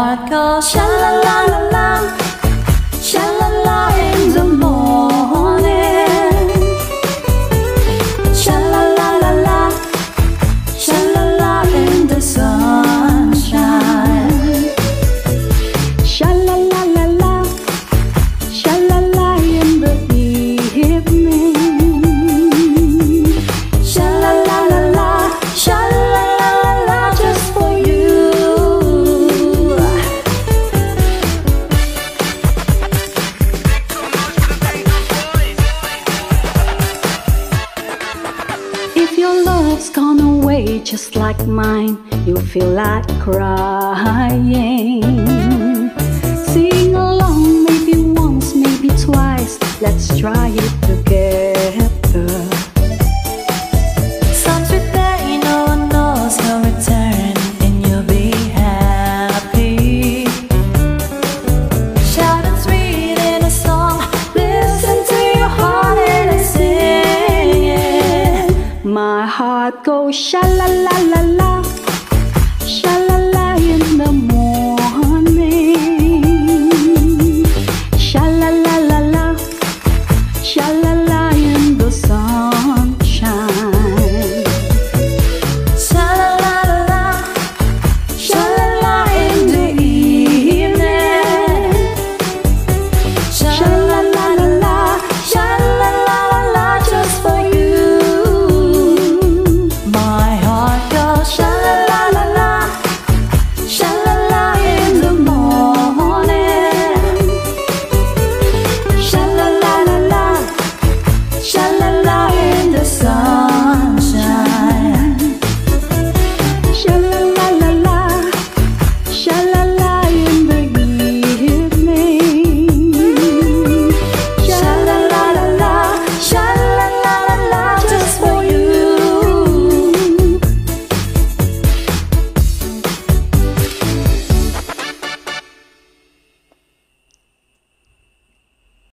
heart goes sha la la la la, sha la la in the morning. Sha la la la la, sha la la in the sunshine. Sha la la la la, sha la la in the evening. Sha la la la la, sha la la la la, just for you. If your love's gone away just like mine, you feel like crying. Sing along, maybe once, maybe twice. Let's try it together. Some sweet day, no one knows your return, and you'll be happy. Shout and sweet in a song, listen to your heart and sing it. My heart goes sha